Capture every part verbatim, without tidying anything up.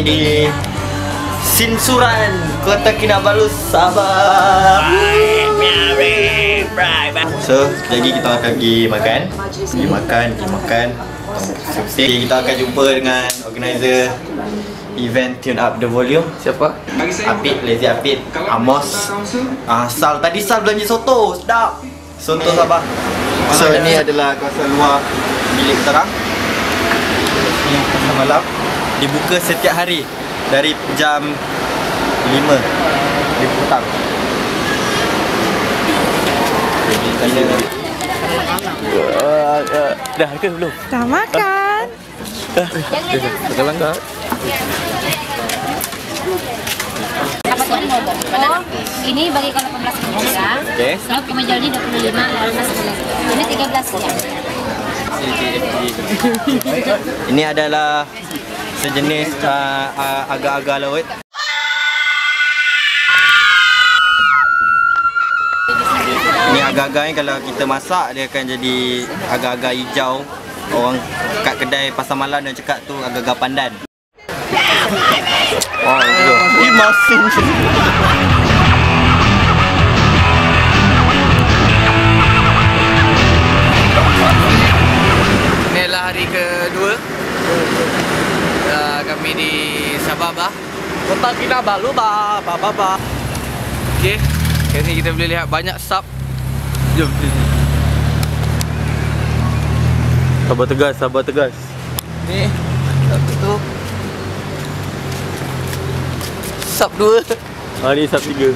di Sinsuran, Kota Kinabalu, Sabah. So, jadi kita akan pergi makan. Pergi makan, pergi makan. Jadi kita akan jumpa dengan organizer event Tune Up The Volume. Siapa? Apit, Lazy Apit, Amos, ah, Sal. Tadi Sal belanja soto, sedap. Soto Sabah. So, ini adalah kawasan luar milik terang. Ini kawasan malam. Dibuka setiap hari dari jam lima di petang. Dah ke belum? Dah makan. Dah. Dah langgar. Oh, ini bagi kalau delapan belas ya. Okey. Kalau kemeja ini dua puluh lima, delapan belas. Ini tiga belas ya. Ini adalah sejenis uh, uh, agar-agar laut. Ini agar-agar ni kalau kita masak dia akan jadi agar-agar hijau. Orang kat kedai pasar malam dia cakap tu agar-agar pandan. Oh, itu. Ini masin. Inilah hari kedua uh, kami di Sabah, bah. Kota Kinabalu, bah, bah, bah, bah. Okey, kat sini kita boleh lihat banyak sub. Jom. Sabar tegas, sabar tegas. Ni satu tu. Sub dua. Ah, ni sub tiga.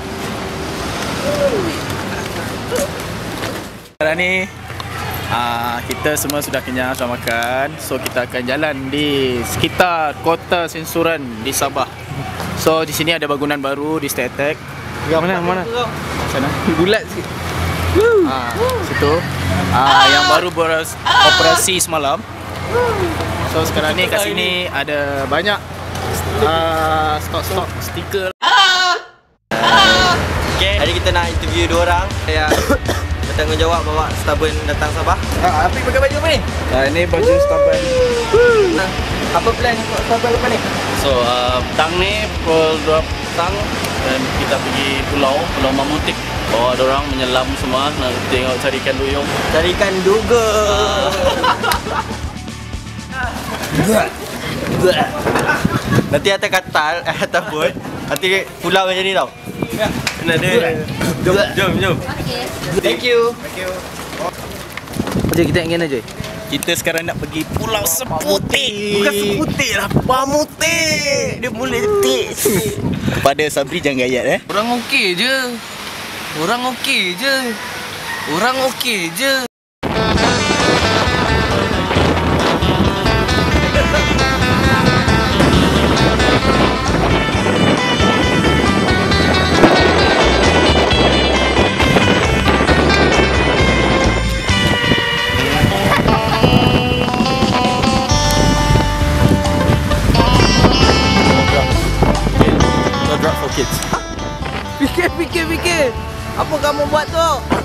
Sekarang ni uh, kita semua sudah kenyang, sudah makan. So kita akan jalan di sekitar kota Sinsuran di Sabah. So di sini ada bangunan baru di State Attack. Mana mana? Sana. Bulat sikit. Ah, situ. Ah, yang baru beroperasi semalam. So sekarang ni kat sini ada banyak uh, stok-stok stiker. Okay, hari kita nak interview dua orang yang bertanggungjawab bawa Stubborn datang Sabah. Ah, Apik pakai baju apa ni? Ah, ini baju Stubborn. Nah, apa plan untuk Stubborn lepas ni? So uh, petang ni pukul dua petang dan kita pergi pulau, Pulau Mamutik. Bawa ada orang menyelam semua nak tengok cari ikan duyung. Cari ikan duga. Nanti atas katal, eh, atas bot. Nanti pulau macam ni tau. Kena dia. Jom, jom, jom. Okey. Thank you. Jom kita ingin aja. Kita sekarang nak pergi Pulau Seputik. Bukan Seputik lah, Pamutik. Dia boleh tik. Kepada Sabri jangan gayat eh. Orang okey je. Orang okey je. Orang okey je. Kids. Fikir, fikir, fikir. Apa kamu buat tu?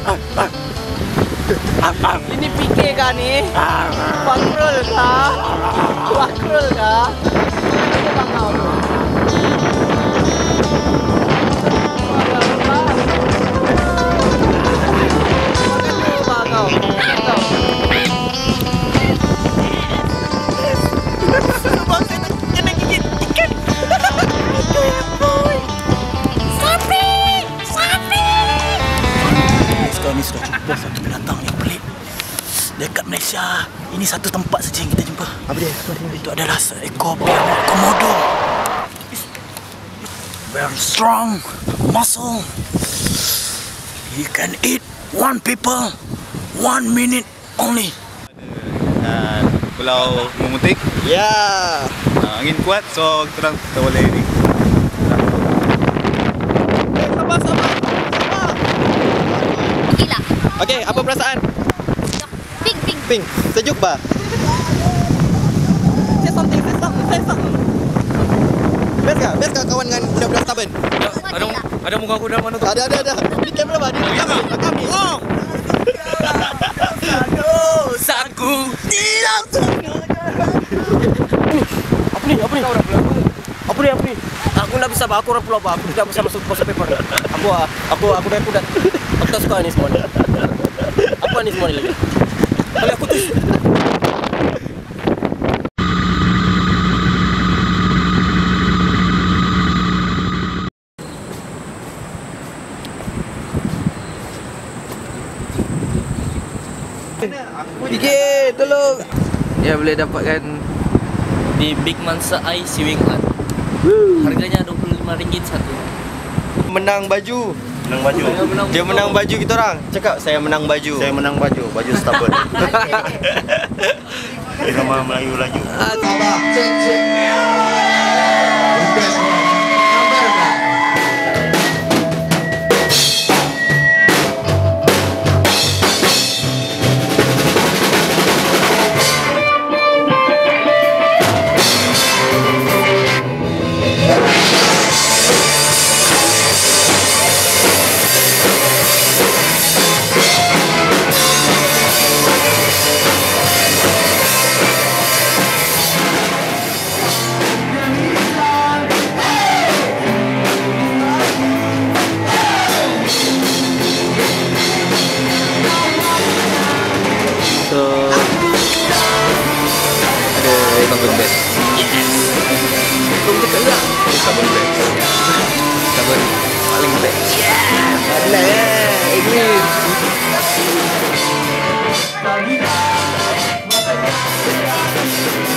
Ini fikir kah ni? Pakrul kah? Pakrul kah? Apa bangau tu? Ni sudah jumpa satu binatang yang pelik dekat Malaysia. Ini satu tempat saja yang kita jumpa. Apa dia? Itu adalah seekor biawak komodo. Very strong, muscle. He can eat one people, one minute only. Uh, Pulau Mamutik. Ya. Uh, angin kuat, so kita orang kita boleh ni. Sabar, sabar. Gila. Okey, apa perasaan? Pink, pink. Pink, sejuk bah. Say something, say something, say something. Best kah? Best kah kawan dengan budak-budak Stubborn? Ada ada muka aku dalam mana tu? Ada, ada, ada. Di kamera bah, di kamera. Rekam ni. Oh. Dosaku tidak Apa ni? Apa ni? Apa ni? di Sabah, aku orang Pulau Bah. Aku tidak bisa masuk post paper. Aku aku aku dari kuda. Aku tak suka ini semua ni. Apa ni semua ni lagi? Kali aku tuh. Fikir, tolong. Ya boleh dapatkan Di Big Mansa Eye Sewing Art. Harganya dua puluh lima ringgit satu. Menang baju. Menang baju. Dia menang baju kita orang. Cakap saya menang baju. Saya menang baju, baju Starboard. Irama Melayu laju. sabun bed. Belum cakap juga. Sabun bed. Sabun paling bed. Ada eh, English. Thank you.